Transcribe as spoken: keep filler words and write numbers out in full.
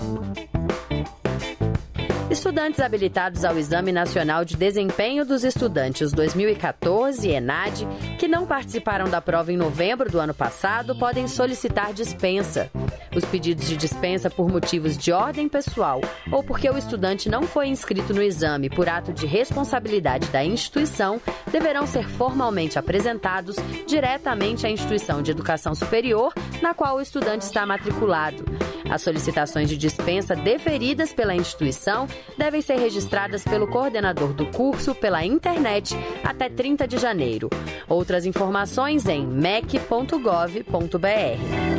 Estudantes habilitados ao Exame Nacional de Desempenho dos Estudantes dois mil e quatorze, ENAD, que não participaram da prova em novembro do ano passado, podem solicitar dispensa. Os pedidos de dispensa por motivos de ordem pessoal ou porque o estudante não foi inscrito no exame por ato de responsabilidade da instituição deverão ser formalmente apresentados diretamente à instituição de educação superior na qual o estudante está matriculado. As solicitações de dispensa deferidas pela instituição devem ser registradas pelo coordenador do curso pela internet até trinta de janeiro. Outras informações em mec ponto gov ponto br.